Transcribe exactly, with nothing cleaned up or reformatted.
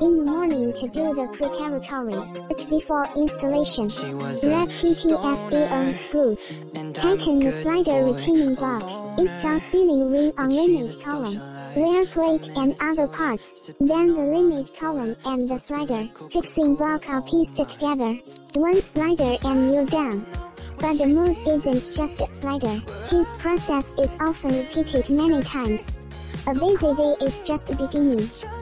in the morning to do the preparatory work before installation. Grab P T F A on screws. Tighten the slider retaining block. Install ceiling ring on limit column. Layer plate and other parts. Then the limit column and the slider fixing block are pieced together. One slider and you're done. But the mode isn't just a slider. His process is often repeated many times. A busy day is just beginning.